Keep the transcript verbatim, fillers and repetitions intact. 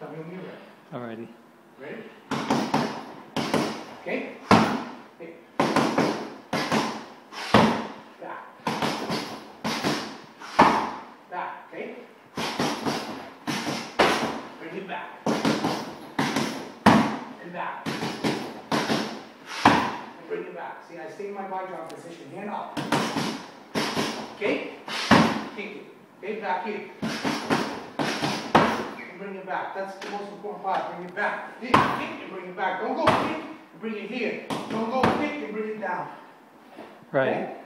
Tell me when you're ready. Alrighty. Ready? Okay. Hey. Back. Back. Okay. Bring it back. And back. And bring it back. See, I stay in my body drop position. Hand up. Okay. Kick it. Okay, back here. And bring it back. That's the most important part. Bring it back. Kick, kick and bring it back. Don't go kick and bring it here. Don't go kick and bring it down. Right. Okay?